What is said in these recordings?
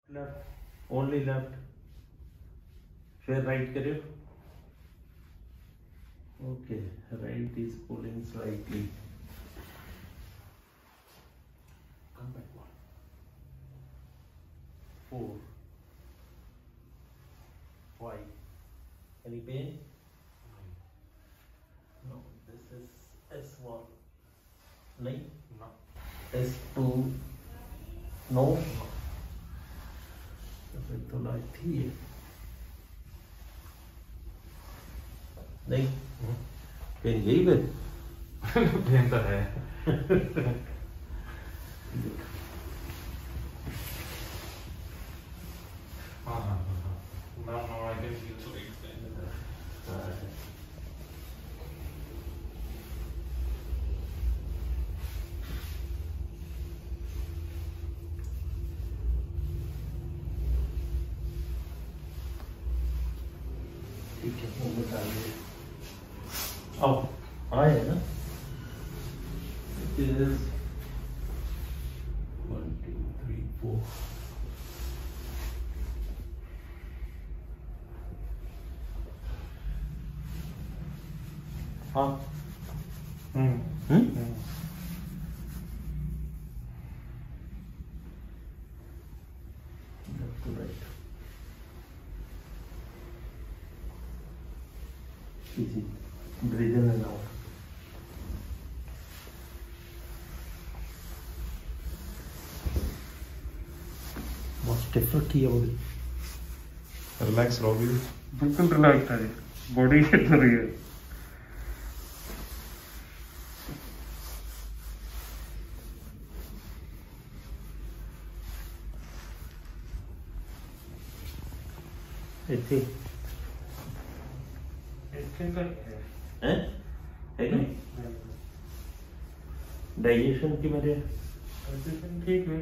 Left, only left. फिर right करो. Okay, right is pulling slightly. Come back one. 4, 5. Any pain? No. This is S1. नहीं? No. S2. No. फिर तो light थी ये. नहीं. पेन यही पे. पेन तो है. हाँ. Now I can feel so extended. ठीक है, वो बता दीजिए. अब आए ना. It is 1, 2, 3, 4. हाँ. Left to right. Easy. Breathe in and out. बहुत स्टिफ रखी है बॉडी. रिलैक्स रहोगे. बिल्कुल रिलैक्स है. बॉडी हिल रही है. ऐसे हैं? है ना? डाइजेशन की मेरे ठीक है.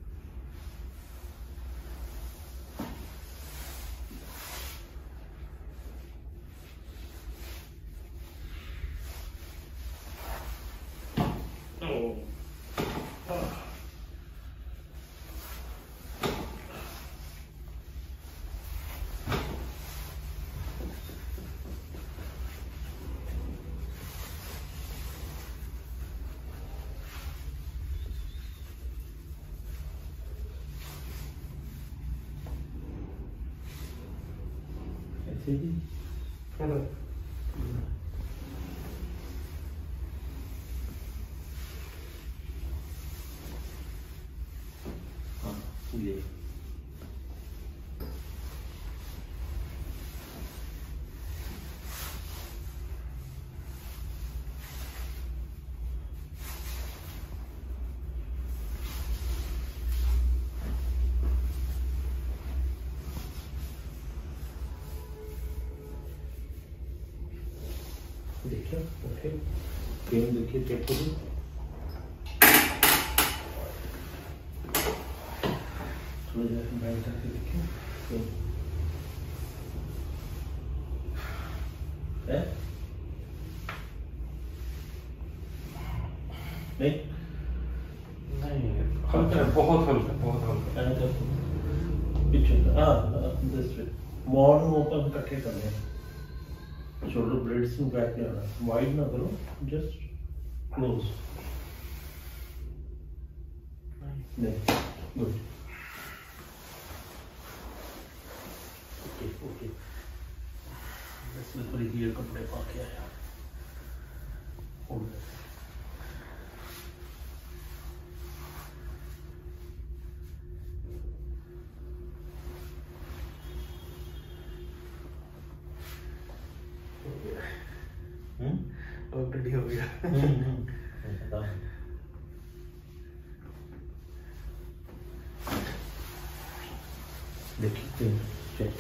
ऐसे ही. चलो. हाँ, ये. देखिए, ओके. पेन देखिए, चेक करिए. थोड़ा जैसे बैठ करके देखिए. है? नहीं? नहीं, हल्का, बहुत हल्का, बहुत हल्का. पीछे. हाँ, दिस वे. मॉर्न ओपन करके करना. शोल्डर ब्लेड्स में बैक नहीं आना. वाइड ना करो, जस्ट क्लोज. नहीं. गुड. Okay, okay. बस मैं थोड़ी गियर कपड़े पा के आया. होल्ड. ऑलरेडी हो गया. देखिए, चेक.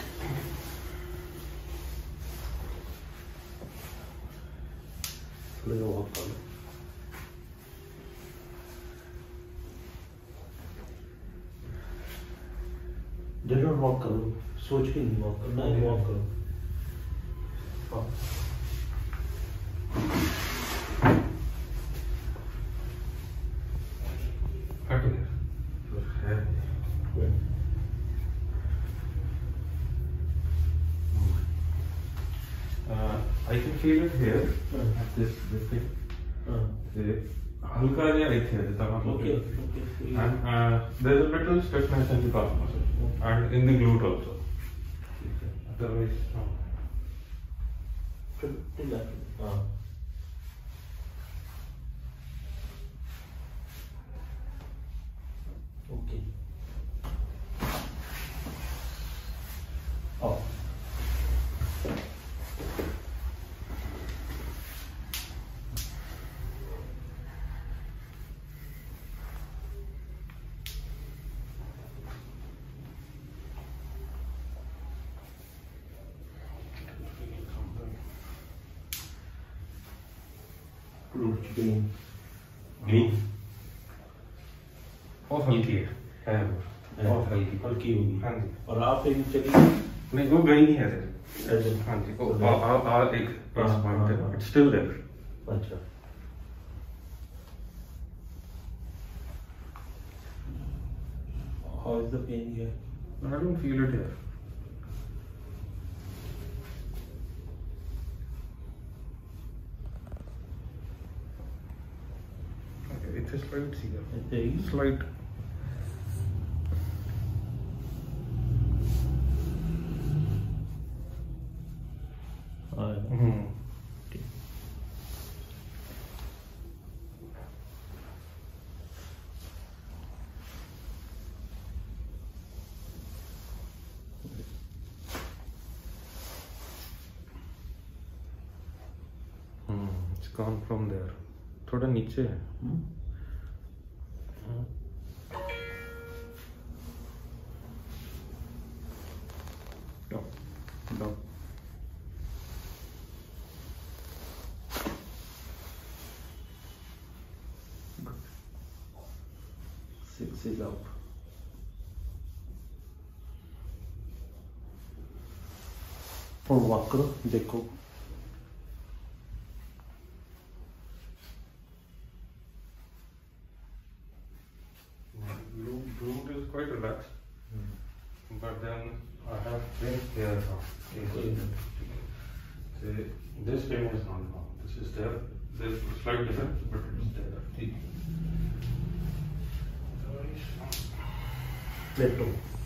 थोड़ा वॉक कर लो. जरूर वॉक करो. सोच के नहीं वॉक करना है. वॉक करो. हाँ. हट गया. feel it here at this thing. हल्का या इथे है जितना आप Okay. and there is a little stiffness in the calf muscle and in the glute also. Otherwise, no. To left. Okay. Oh. Glute pain. बहुत हल्की है बहुत हल्की हल्की होगी। हाँ जी। और आप एक चली नहीं वो गई नहीं है ऐसे। हाँ जी वो एक it's still there. अच्छा। How is the pain here? I don't feel it here. Okay, it's a slight here. There is Slight. Okay. It's gone from there. थोड़ा नीचे है. No. No. Six is out. और walk करो देखो Glute is quite relaxed, but then I have pain here now. This pain is not gone. This is there. There's a slight difference, but it's there. लेटो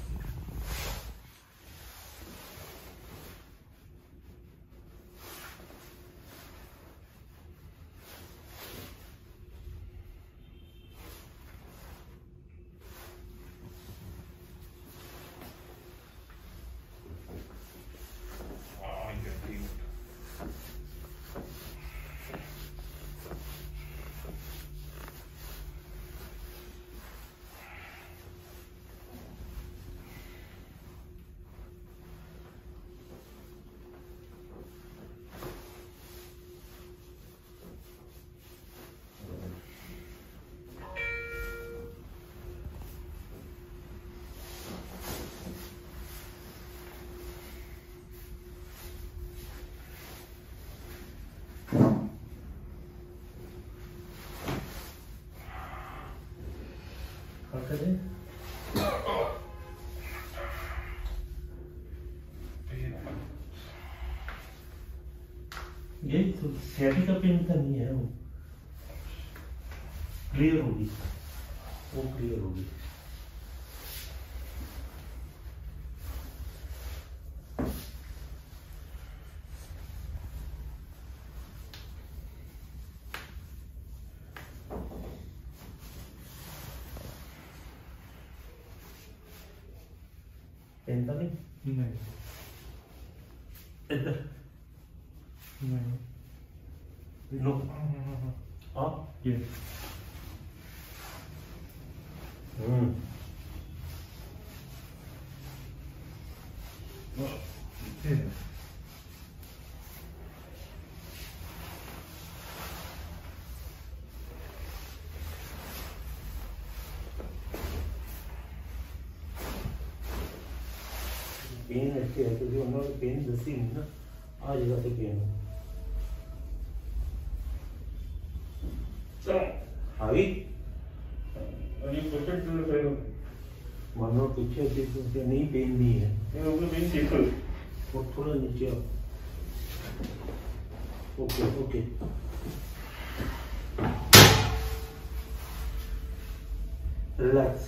ये तो sciatica pen का नहीं है वो clear होगी वो क्लियर होगी पेन का नहीं इधर No. Up? Yes. Yeah. Pain ऐसे है क्योंकि उन्होंने पेन दसी नहीं ना आ जगह से पेन है हावी और ये परफेक्ट जो है मानो पीछे से नहीं पेन नहीं है ये ऊपर पेन ठीक है वो थोड़ा नीचे आओ Okay, okay. Relax.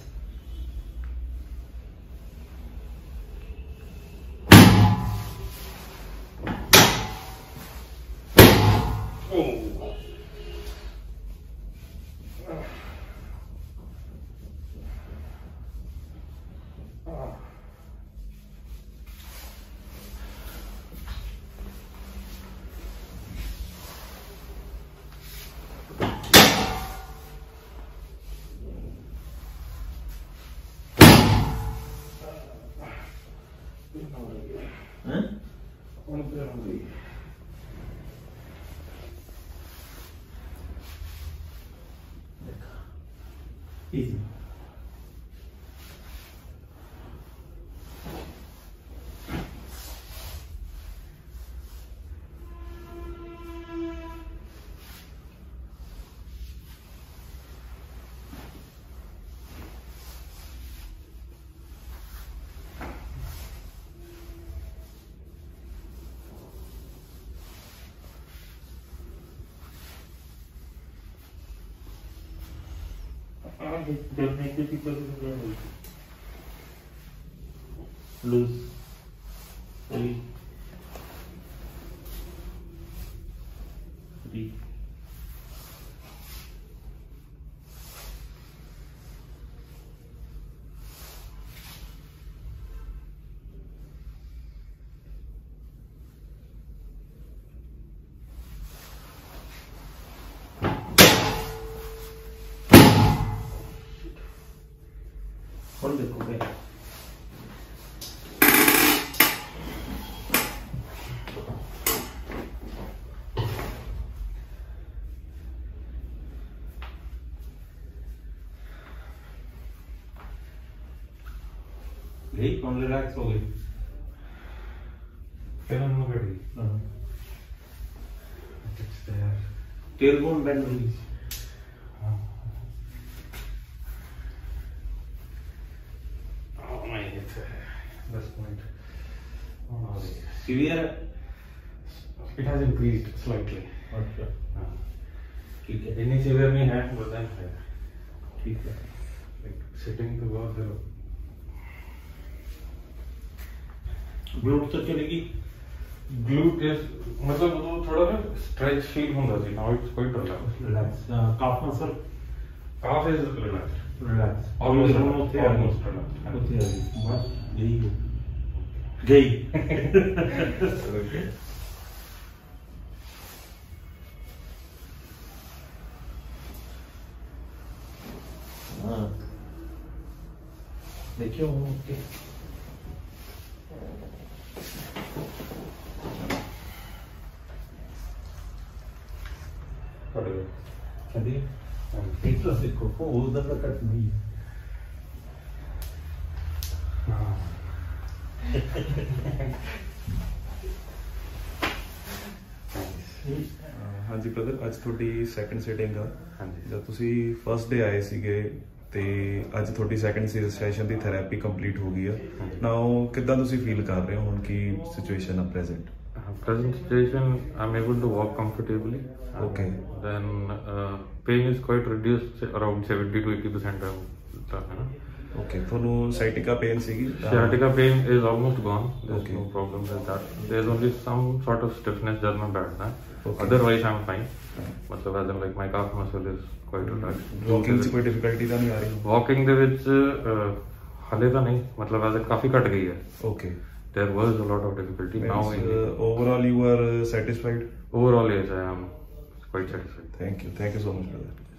Easy. They'll make the people loose. Three. खोल देखो क्या गई कौन रिलैक्स हो गई फिर हम लोग बैठ गए टेलबोन बेंड हो गई this point. Severe? It has increased slightly. अच्छा ठीक है इतनी severe नहीं है but then है ठीक है like sitting to work there. glute तो चलेगी Glute is मतलब वो थोड़ा ना stretch feel होता थी. Now it's quite relaxed. relax calf muscle Calf is relaxed. relax Almost almost relaxed. Almost relaxed. होते हैं बस यही हो गई Okay. हाँ देखिए ओके अभी एक तो देखो वो उधर का कट नहीं है ਹਾਂਜੀ ਬ੍ਰਦਰ ਅੱਜ ਤੁਹਾਡੀ ਸੈਕੰਡ ਸਿਟਿੰਗ ਆ ਹਾਂਜੀ ਜਦ ਤੁਸੀਂ ਫਰਸਟ ਡੇ ਆਏ ਸੀਗੇ ਤੇ ਅੱਜ ਤੁਹਾਡੀ ਸੈਕੰਡ ਸੈਸ਼ਨ ਦੀ ਥੈਰੇਪੀ ਕੰਪਲੀਟ ਹੋ ਗਈ ਆ ਨਾਓ ਕਿੱਦਾਂ ਤੁਸੀਂ ਫੀਲ ਕਰ ਰਹੇ ਹੋ ਹੁਣ ਕੀ ਸਿਚੁਏਸ਼ਨ ਆ present present situation I'm able to walk comfortably. Okay. Then pain is quite reduced around 70 to 80% okay ਤੁਹਾਨੂੰ ਸਾਈਟਿਕਾ ਪੇਨ ਸੀਗੀ Sciatica pain is almost gone. There's Okay. no problem with that. There's only some sort of stiffness just my back. Okay. Otherwise I'm fine. मतलब as in like my calf muscle is quite relaxed. Walking 'ਚ ਕੋਈ difficulty ਤਾਂ ਨਹੀਂ ਆ ਰਹੀ Walking ਦੇ ਵਿੱਚ ਹਾਲੇ ਤਾਂ ਨਹੀਂ ਮਤਲਬ as in ਕਾਫੀ ਘਟ ਗਈ ਹੈ. Okay There was a lot of difficulty. Now overall you are satisfied overall yes I am quite satisfied. thank you so much brother